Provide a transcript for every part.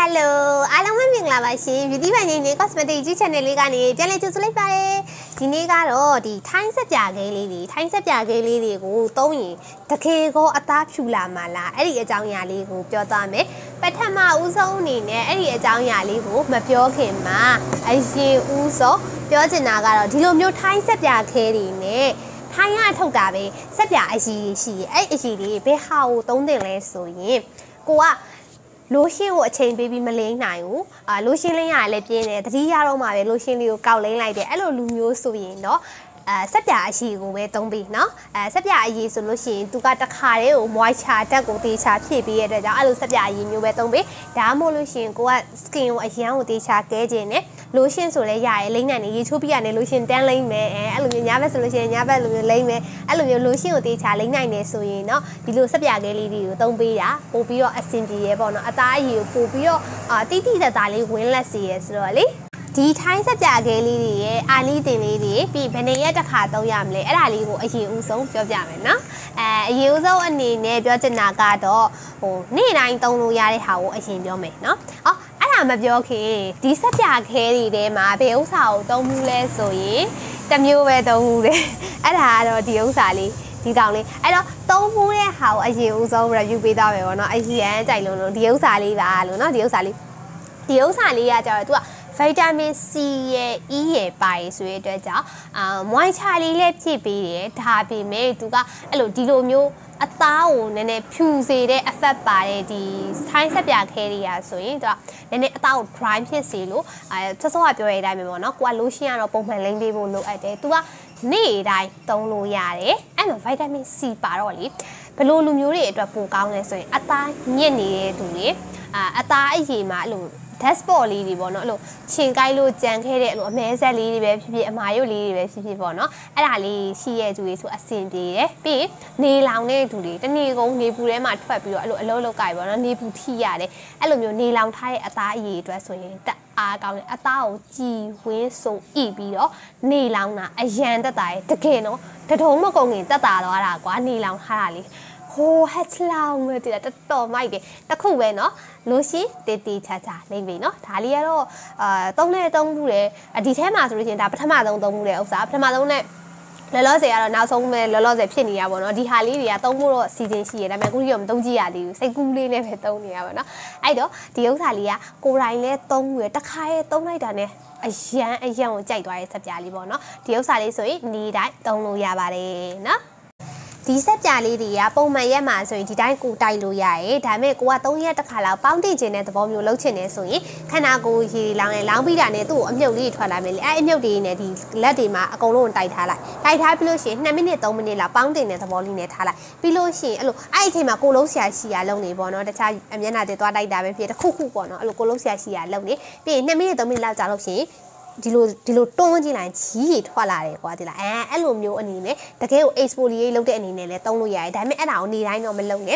Hello, I don't want to love she. You even in cosmetic channel, Jelly to sleep by Tiniga, the times of Jaggy, times of Jaggy, go Tony, Take go attack Chula Mala, Eddie Yali, go Jotame, but Tama Uso Nine, Eddie Yali, go, Mapio Kima, I see Uso, Jotanaga, Tilomio times of Jackie. ထိုင်းရထုတ်တာပဲစက်ပြအရှိရှိအဲ့အရှိလေးဘယ်ဟာကိုသုံးသင့်လဲဆိုရင်ကိုကလိုရှင်ကိုအချိန်ပေးပြီးမလိမ့်နိုင်ဘူးလိုရှင်လိမ့်ရလည်းပြင်းတယ်တတိယတော့မှပဲလိုရှင်လေးကိုကောက်လိမ့်လိုက်တယ်အဲ့လိုလူမျိုးဆိုရင်တော့စက်ပြအရှိကိုပဲသုံးပြီးเนาะစက်ပြအရေးဆိုလို့ရှိရင်သူကတခါတည်းကို moisture တက်ကိုတေချာဖြည့်ပေးရတဲ့ကြောင့်အဲ့လိုစက်ပြအရေးမျိုးပဲသုံးပြီးဒါမှမဟုတ်လို့ရှိရင်ကိုက skin ကိုအရန်ကိုတေချာကဲခြင်းနဲ့လိုရှင်ဆိုလဲရရဲလိမ့်နိုင်နေရေချိုးပြရနေလိုရှင်တန်းလိမ့်မယ်အဲ့လိုမျိုးညာဘက်ဆိုလို့ရှိရင်ညာဘက်လိုမျိုးလိမ့်မယ်အဲ့လိုမျိုးလိုရှင်ကိုတေချာလိမ့်နိုင်နေဆိုရင်เนาะဒီလိုစက်ပြကဲလေးတွေကိုသုံးပေးတာပို့ပြီးတော့အဆင်ပြေရဲပေါ့เนาะအသားအရည်ကိုပို့ပြီးတော့တိတိတတ်တာလေးဝင်လက်စီရဲဆိုတော့လေဒီထိုင်းစက်ပြကဲလေးတွေရဲ့အာလီတင်လေးတွေပြီးဘယ်နှစ်ရက်တစ်ခါသုံးရမလဲအဲ့ဒါလေးကိုအရင်ဦးဆုံးပြောပြမယ်နော်အရင်ဦးဆုံးအနေနဲ့ပြောချင်တာကတော့နေ့တိုင်းသုံးလို့ရတဲ့ဟာကိုအရင်ပြောမယ်နော်အဲ့ဒါမပြောခင်ဒီစက်ပြခဲတွေထဲမှာဘယ်ဥစ္စာကိုသုံးမှုလဲဆိုရင်တစ်မျိုးပဲသုံးမှုတယ်အဲ့ဒါကတော့ဒီဥစ္စာလေးဒီကောင်လေးအဲ့တော့သုံးမှုတဲ့ဟာကိုအရင်ဦးဆုံး review ပေးသားမယ်ပေါ့နော်အရင်ကြိုက်လို့ဒီဥစ္စာလေးပါလို့နော်ဒီဥစ္စာလေးကကြတော့ तू ကvitamin C ရဲ့ E ရဲ့ပါရဆိုတဲ့အတွက်ကြောင့်moisture လေးလည်းဖြည့်ပေးတယ်ဒါပေမဲ့သူကအဲ့လိုဒီလိုမျိုးအသားကိုနည်းနည်းဖြူစေတဲ့ effect ပါတဲ့ဒီထိုင်းစက်ပြခဲတွေရာဆိုရင်သူကနည်းနည်းအသားကို dry ဖြစ်စေလို့ဆက်စောကပြောရတဲ့အတိုင်းပဲပေါ့နော်ကိုက lotion ကတော့ပုံမှန်လိမ့်ပေးဖို့လိုအပ်တယ်သူကနေ့တိုင်းသုံးလို့ရတယ်အဲ့မှာ vitamin C ပါတော့လေဘလို့လူမျိုးတွေအတွက်ပိုကောင်းလဲဆိုရင်အသားညစ်နေတဲ့သူတွေအသားအရည်မှာအဲ့လိုdashboard လေးတွေပေါ့နော်အဲ့လိုခြင်ကိုက်လို့ကြံခဲ့တဲ့အဲ့လိုအမဲဆက်လေးတွေပဲဖြစ်ဖြစ်အမာရုပ်လေးတွေပဲဖြစ်ဖြစ်ပေါ့နော်အဲ့ဒါလေးရှိရဲ့သူတွေဆိုအဆင်ပြေတယ်ပြီးနေလောင်တဲ့သူတွေတနေ့ကုန်နေပူထဲမှာထွက်ပြီးတော့အဲ့လိုအလုံးလောက်ကြိုက်ပေါ့နော်နေပူထိရတယ်အဲ့လိုမျိုးနေလောင်ထားတဲ့အသားအရည်အတွက်ဆိုရင်တက်အားကောင်းတယ်အသားကိုကြည်ဝင်းစုံဣပြီးတော့နေလောင်တာအရန်တက်တာရဲ့တကယ်နော်တထုံးမကုန်ခင်တက်တာသွားတာကွာနေလောင်ထားတာလေးဟိုဟက်လောင်လို့တိတာတော်မိုက်တယ်တခုပဲเนาะလို့ရှိတေးတေးချာချာလိမ့်ပြီเนาะဒါလေးကတော့သုံးမှုတယ်ဒီထဲမှာဆိုလို့ရှိရင်ဒါပထမဆုံးသုံးမှုတဲ့ဥစ္စာပထမဆုံးနဲ့လောလောဆယ်ကတော့နောက်ဆုံးပဲလောလောဆယ်ဖြစ်နေရပါတော့ဒီဟာလေးတွေကသုံးဖို့တော့စီစဉ်ရှိရဒါပေမဲ့အခုကြီးတော့မသုံးကြည့်ရသေးဘူးစိတ်ကူးလေးနဲ့ပဲသုံးနေရပါတော့အဲ့တော့ဒီဥစ္စာလေးကကိုယ်တိုင်လဲသုံးရတခါရဲသုံးလိုက်တာနဲ့အရန်ကိုကြိုက်သွားတဲ့စက်ပြားလေးပေါ့เนาะဒီဥစ္စာလေးဆိုရင်နေ့တိုင်းသုံးလို့ရပါတယ်เนาะဒီစက်ပြားလေးတွေကပုံမှန်ရက်မှာဆိုရင်ဒီတိုင်းကိုတိုက်လို့ရရဲဒါပေမဲ့ကိုက3ရက်တစ်ခါလောက်ပေါင်းတင်ခြင်းတဲ့သဘောမျိုးလုပ်ချင်တယ်ဆိုရင်ခန္ဓာကိုယ်ရေလောင်းပြီးတာနဲ့သူ့ကိုအမြုပ်လေးထွက်လာမယ်လေအဲ့အမြုပ်လေးနဲ့ဒီလက်တွေမှာအကုန်လုံးတိုက်ထားလိုက်ပြီးလို့ရှိရင်2မိနစ်3မိနစ်လောက်ပေါင်းတင်တဲ့သဘောလေးနဲ့ထားလိုက်ပြီးလို့ရှိရင်အဲ့လိုအဲ့အချိန်မှာကိုလုံးဆရာရှိရလုံးနေပေါ့နော်တခြားအမျက်နှာတွေသွားတိုက်တာပဲဖြစ်တခုပေါ့နော်အဲ့လိုကိုလုံးဆရာရှိရလုံးနေပြီးရင်2မိနစ်3မိနစ်လောက်ကြာလို့ရှိရင်ဒီလိုတွန်းကြည့်လိုက်ကြီးတွေထွက်လာတယ်ကွာဒီလားအဲ့လိုမျိုးအနေနဲ့တကယ်ကို exfoliate လုပ်တဲ့အနေနဲ့လည်းသုံးလို့ရတယ်ဒါပေမဲ့အဲ့ဒါကိုနေတိုင်းတော့မလုပ်နဲ့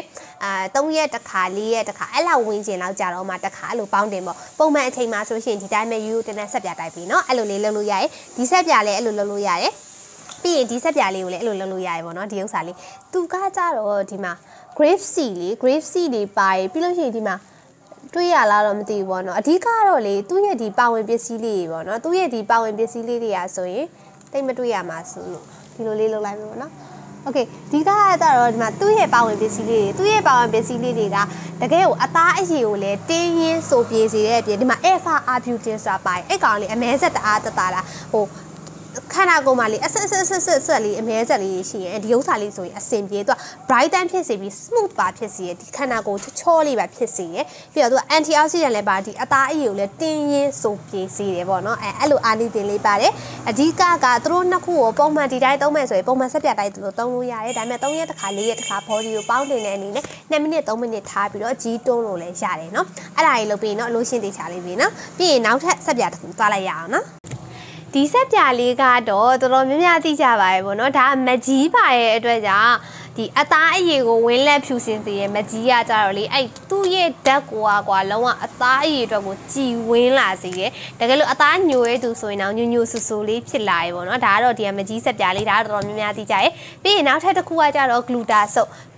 3ရက်တစ်ခါ4ရက်တစ်ခါအဲ့လောက်ဝင်ကျင်လောက်ကြာတော့မှတစ်ခါအဲ့လိုပေါင်းတင်ပေါ့ပုံမှန်အချိန်မှာဆိုရှင်ဒီတိုင်းပဲရိုးတင်တဲ့ဆက်ပြတိုက်ပြီးเนาะအဲ့လိုလေးလုပ်လို့ရတယ်ဒီဆက်ပြလည်းအဲ့လိုလုပ်လို့ရတယ်ပြီးရင်ဒီဆက်ပြလေးကိုလည်းအဲ့လိုလုပ်လို့ရတယ်ပေါ့เนาะဒီဥစ္စာလေးသူကကြတော့ဒီမှာ grape seed တွေပါတယ်ပြီးလို့ရှိရင်ဒီမှာတွေ့ရလားတော့မသိဘူးပေါ့နော်အဓိကတော့လေသူ့ရဲ့ဒီပါဝင်ပစ္စည်းလေးတွေပေါ့နော်သူ့ရဲ့ဒီပါဝင်ပစ္စည်းလေးတွေကဆိုရင်တိတ်မတွေ့ရမှာဆိုလို့ဒီလိုလေးလုပ်လိုက်မယ်ပေါ့နော်โอเคဒီကကတော့ဒီမှာသူ့ရဲ့ပါဝင်ပစ္စည်းလေးတွေကတကယ်ကိုအသားအရည်ကိုလည်းတင်းရင်းဆိုပြေစေတဲ့အပြင်ဒီမှာ alpha arbutin ဆိုတာပါတယ်အဲ့ကောင်လေးအမဲဆက်တအားတတာလားဟိုခန္ဓာကိုယ်မှာလေအဆက်လေးအမဲဆက်လေးရှိရင်ဒီဥစ္စာလေးဆိုရင်အစင်ပြေသူက brighten ဖြစ်စေပြီး smooth ပါဖြစ်စေဒီခန္ဓာကိုယ်ချောလေးပါဖြစ်စေရပြီးတော့သူက antioxidant လည်းပါဒီအသားအရည်ကိုလည်းတင်းရင်းဆိုပြေစေတယ်ပေါ့နော်အဲ့လိုအားလေးတင်လေးပါတယ်အဓိကကသူတို့နှစ်ခုကိုပုံမှန်ဒီတိုင်းသုံးမယ်ဆိုရင်ပုံမှန်ဆက်ပြတိုင်းသူတို့သုံးလို့ရတယ်ဒါပေမဲ့3ရက်တစ်ခါ4ရက်တစ်ခါ body ကိုပေါင်းတင်တဲ့အနေနဲ့2မိနစ်3မိနစ်ထားပြီးတော့ကြီးတွန်းလို့လည်းရတယ်နော်အဲ့ဒါကြီးလုပ်ပြီးနော်လိုရှင်းသေးချာလေးပြီနော်ပြီးရင်နောက်ထပ်ဆက်ပြတစ်ခုသွားလိုက်ရအောင်နော်ဒီဆက်ပြလေးကတော့တော်တော်များများသိကြပါရဲ့ပေါ့နော်ဒါမကြီးပါရဲ့အတွက်ကြောင့်ဒီအသားအရည်ကိုဝင်းလက်ဖြူစင်စေရဲ့မကြီးရကြတော့လေအဲ့သူ့ရဲ့ဓာတ်ကွာလုံးဝအသားအရည်အတွက်ကိုကြည်ဝင်းလာစေရဲ့တကယ်လို့အသားညိုရဲသူဆိုရင်တော့ညိုဆူဆူလေးဖြစ်လာရေပေါ့နော်ဒါကတော့ဒီမကြီးဆက်ပြလေးဒါတော့တော်တော်များများသိကြရဲ့ပြီးရင်နောက်ထပ်တစ်ခုကကြတော့ glutathione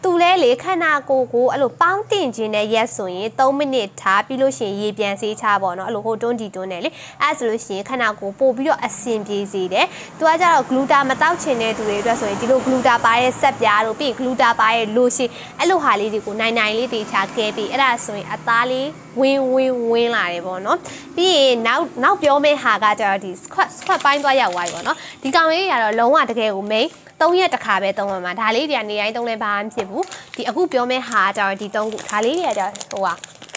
သူလဲလေခန္ဓာကိုယ်ကိုအဲ့လိုပေါင်းတင်ခြင်းနဲ့ရက်ဆိုရင်3မိနစ်ထားပြီးလို့ရှိရင်ရေပြန်ဆေးချပေါ့နော်အဲ့လိုဟိုတွန်းဒီတွန်းနဲ့လေအဲ့ဆိုလို့ရှိရင်ခန္ဓာကိုယ်ပို့ပြီးတော့အဆင်ပြေစေတယ်သူကကြတော့ဂလူတာမတောက်ချင်တဲ့သူတွေအတွက်ဆိုရင်ဒီလိုဂလူတာပါတဲ့ဆက်ပြားတို့ပြီးဂလူတာပါတဲ့လိုရှင်အဲ့လိုဟာလေးတွေကိုနိုင်လေးတေချာကဲပြီးအဲ့ဒါဆိုရင်အသားလေးဝင်းလာတယ်ပေါ့နော်ပြီးရင်နောက်ပြောမယ့်ဟာကကြတော့ဒီ squat ပိုင်းသွားရောက်သွားပြီပေါ့နော်ဒီကောင်လေးတွေကတော့လုံးဝတကယ်ကို main 3ရက်တစ်ခါပဲသုံးမှာဒါလေးတွေကနေတိုင်းသုံးလဲဘာမှမဖြစ်ဘူးဒီအခုပြောမယ့်ဟာကြတော့ဒီ3ခုဒါလေးတွေကကြဟိုဟာ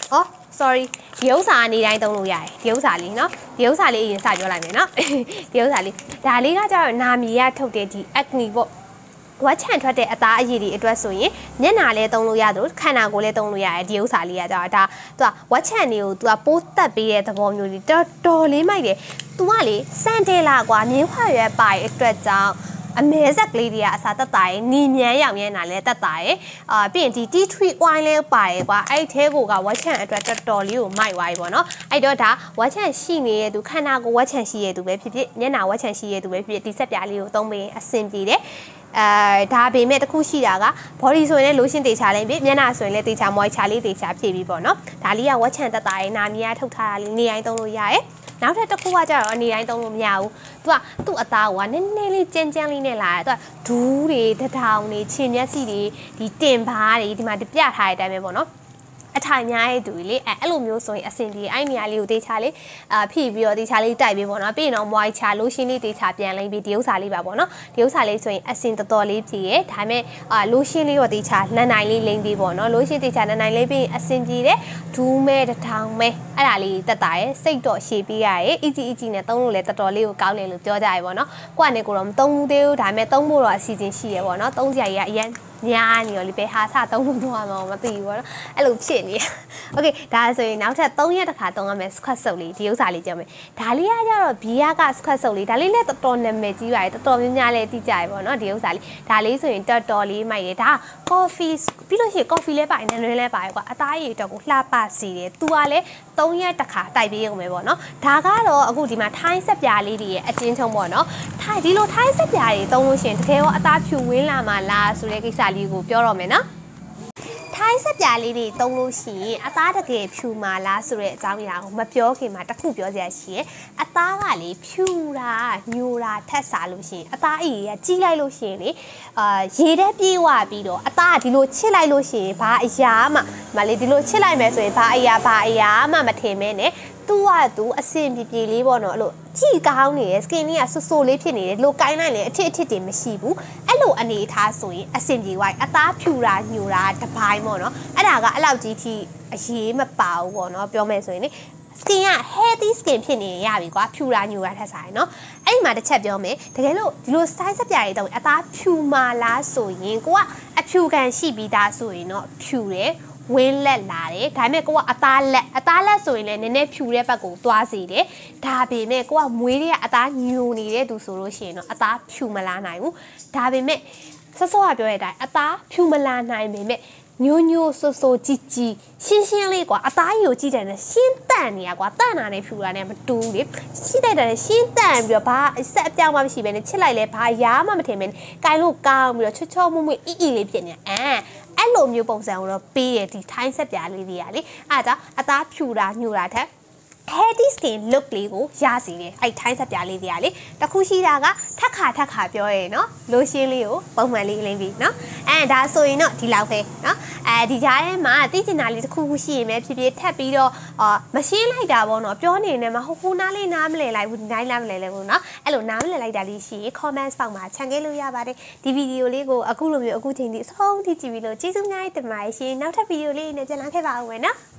sorry ဒီဥစ္စာအနေတိုင်းသုံးလို့ရတယ်ဒီဥစ္စာလေးเนาะဒီဥစ္စာလေးအရင်စပြောလိုက်မယ်เนาะဒီဥစ္စာလေးဒါလေးကကြတော့နာမီရထုတ်တဲ့ဒီ acne ပေါ့ဝက်ချန်ထွက်တဲ့အသားအရည်တွေအတွက်ဆိုရင်မျက်နှာလဲသုံးလို့ရတယ်ခန္ဓာကိုယ်လဲသုံးလို့ရတယ်ဒီဥစ္စာလေးကကြတော့ဒါသူကဝက်ချန်တွေကိုသူကပိုးတက်ပေးတဲ့သဘောမျိုးလေးတော်လေးမိုက်တယ်သူကလေစန်တယ်လာကွာမြင်းခွာရွက်ပါရဲ့အတွက်ကြောင့်အမဲဆက်ကလေးတွေကအစားတက်တာရယ်နီမြန်းရောင်ရဲနာလဲတက်တာရယ်ပြီးရင်ဒီ tea tree oil လဲပါရယ်ကွာအဲ့ထဲကိုကဝက်ချန်အတွက်တော်လေးကိုမိုက်သွားပြီပေါ့နော်အဲ့တော့ဒါဝက်ချန်ရှိနေတဲ့သူခန္ဓာကိုယ်ဝက်ချန်ရှိရတဲ့သူပဲဖြစ်ဖြစ်မျက်နှာဝက်ချန်ရှိရတဲ့သူပဲဖြစ်ဖြစ်ဒီဆက်ပြားလေးကိုသုံးပေးအဆင်ပြေတယ်ဒါပေမဲ့တခုရှိတာက body ဆိုရင်လည်း lotion တေချာလိုက်ပြီမျက်နှာဆိုရင်လည်းတေချာ moisture လေးတေချာဖြည့်ပြီးပေါ့နော်ဒါလေးကဝက်ချန်တက်တာရယ်နာမီရထုတ်ထားတာလေးနေတိုင်းသုံးလို့ရတယ်နောက်ထပ်တစ်ခုကကြတော့အနေတိုင်းသုံးလို့မရဘူး။ तू အသားကနည်းနည်းလေးကြမ်းလေးနဲ့လာတယ်။ तू ဒူးတွေတထောင်တွေခြေမျက်စိတွေဒီတင်ပါးတွေဒီမှာပြထားတဲ့အတိုင်းပဲပေါ့နော်။အထိုင်များရဲ့သူလေအဲ့လိုမျိုးဆိုရင်အဆင်ပြေအဲ့နေရာလေးကိုတေချာလေးဖြည့်ပြီးတော့တေချာလေးတိုက်ပြီးပေါ့နော်ပြီးရင်တော့ moisture lotion လေးတေချာပြန်လိမ့်ပြီးဒီဥစ္စာလေးပါပေါ့နော်ဒီဥစ္စာလေးဆိုရင်အဆင်တော်လေးပြေရဲ့ဒါပေမဲ့lotion လေးတော့တေချာနန်းနိုင်လေးလိမ့်ပြီးပေါ့နော် lotion တေချာနန်းနိုင်လေးပြီးအဆင်ပြေတဲ့ဒူးမဲတထောင်မဲအဲ့ဒါလေးတက်တာရဲ့စိတ်တော့ရှည်ပေးရရဲ့ easy နဲ့သုံးလို့လည်းတော်လေးကိုကောင်းတယ်လို့ပြောကြရပေါ့နော်ကိုကနဲ့ကိုတော့မသုံးဘူးသေးဘူးဒါပေမဲ့သုံးဖို့တော့အစီအစဉ်ရှိရပေါ့နော်သုံးစရာကြီးကအရင်ညာနေရောလေပဲဟာစသုံးလို့တော့မသိဘူးပေါ့နော်အဲ့လိုဖြစ်နေโอเคဒါဆိုရင်နောက်ထပ်3ရက်တစ်ခါသုံးရမယ် squat ဆုပ်လေးဒီဥစ္စာလေးကြောက်မယ်ဒါလေးကကြတော့ဘီယာက squat ဆုပ်လေးဒါလေးလည်းတော်နာမည်ကြီးပါတယ်တော်များများလည်းသိကြရပေါ့နော်ဒီဥစ္စာလေးဒါလေးဆိုရင်တော်လေးမိုက်တယ်ဒါ coffee ပြီးလို့ရှိရင် coffee လည်းပါတယ်နည်းနည်းလည်းပါတယ်ကွာအသားရည်တော့ကိုလှပစီတယ်သူကလည်း3ရက်တစ်ခါတိုက်ပေးရုံပဲပေါ့နော်ဒါကတော့အခုဒီမှာထိုင်းဆက်ပြားလေးတွေရဲ့အချင်းချုံပေါ့နော်ဒီလိုထိုင်းဆက်ပြားတွေသုံးလို့ရှိရင်တကယ်ရောအသားဖြူဝင်းလာမှာလားဆိုတဲ့ကိစ္စလေးကိုပြောတော့မယ်နော်ထိုင်းဆက်ပြားလေးတွေသုံးလို့ရှိရင်အသားတကယ်ဖြူမာလားဆိုတဲ့အကြောင်းအရာကိုမပြောခင်မှာတစ်ခုပြောစရာရှိရဲ့အသားကလေဖြူတာညိုတာထက်စားလို့ရှိရင်အသားအရည်ကကြီးလိုက်လို့ရှိရင်လေရေထဲပြေးဝပြီးတော့အသားကဒီလိုချစ်လိုက်လို့ရှိရင်ဘာအရာမှလေဒီလိုချစ်လိုက်မယ်ဆိုရင်ဘာအရာမှမထင်မဲနဲ့သူအဆင်ပြေလေးပေါ့နော်အဲ့လိုကြည့်ကောင်းနေတယ် skin လေးကဆိုလေးဖြစ်နေတယ်လို့ကိုင်းလိုက်လေအထစ်တွေမရှိဘူးအဲ့လိုအနေထားဆိုရင်အဆင်ပြေသွားအသားဖြူတာညိုတာတပိုင်းပေါ့နော်အဲ့ဒါကအဲ့လောက်ကြီးထိအရေးမပါဘူးပေါ့နော်ပြောမယ်ဆိုရင်လေ skin က healthy skin ဖြစ်နေရပြီကွာဖြူတာညိုတာထက်ဆိုင်နော်အဲ့ဒီမှာတစ်ချက်ပြောမယ်တကယ်လို့ဒီလို style ဆက်ပြားတွေတော့အသားဖြူမာလားဆိုရင်ကိုကအဖြူခံရှိပြီးသားဆိုရင်တော့ဖြူတယ်ဝင်းလက်လာတယ်ဒါပေမဲ့ကိုကအသားလက်ဆိုရင်လည်းနည်းနည်းဖြူတဲ့ဘက်ကိုသွားစေတယ်ဒါပေမဲ့ကိုကမွေးတဲ့အသားညိုနေတဲ့သူဆိုလို့ရှိရင်တော့အသားဖြူမလာနိုင်ဘူးဒါပေမဲ့ဆော့ကပြောတဲ့အတိုင်းအသားဖြူမလာနိုင်ပေမဲ့ညိုဆိုကြီးရှင်းလေးကွာအသားကြီးကိုကြည့်တယ်နဲ့ရှင်းတန့်နေရကွာတန့်တာနဲ့ဖြူတာနဲ့မတူဘူးလေရှင်းလိုက်တာနဲ့ရှင်းတန့်ပြီးတော့ဘာအဆက်အပြောင်းမှမရှိဘဲနဲ့ချစ်လိုက်လဲဘာရားမှမထင်ဘဲနဲ့ကိုင်လို့ကောင်းပြီးတော့ချောမွေ့အီလေးဖြစ်နေအဲ့လိုမျိုးပုံစံကိုတော့ပေးရဒီထိုင်းဆက်ပြားလေးတွေကလေအဲ့ဒါအသားဖြူတာညိုတာထက် healthy skin look လေးကိုရစီတယ်အဲ့ထိုင်းဆက်ပြားလေးတွေကလေတခုရှိတာကထက်ခါပြောရဲနော် lotion လေးကိုပုံမှန်လေးလိမ့်ပြီနော်ဒါဆိုရင်တော့ဒီလောက်ပဲနော်ဒီကြားထဲမှာသိချင်တာလေးတစ်ခုရှိရင်ပဲဖြစ်ထပ်ပြီးတော့မရှင်းလိုက်တာပေါ့နော်ပြောနေနေမှာဟိုနားလေးနားမလဲလိုက်ဘူးဒီတိုင်းလားမလဲလဲဘူးနော်အဲ့လိုနားမလဲလိုက်တာလေးရှိရင် comments ပေါက်မှာခြံခဲ့လို့ရပါတယ်ဒီဗီဒီယိုလေးကိုအခုလိုမျိုးအခုချိန်ထိအဆုံးထိကြည့်ပြီးလို့ကျေးဇူးများတင်ပါတယ်ရှင်နောက်ထပ်ဗီဒီယိုလေးနဲ့ပြန်လာခဲ့ပါဦးမယ်နော်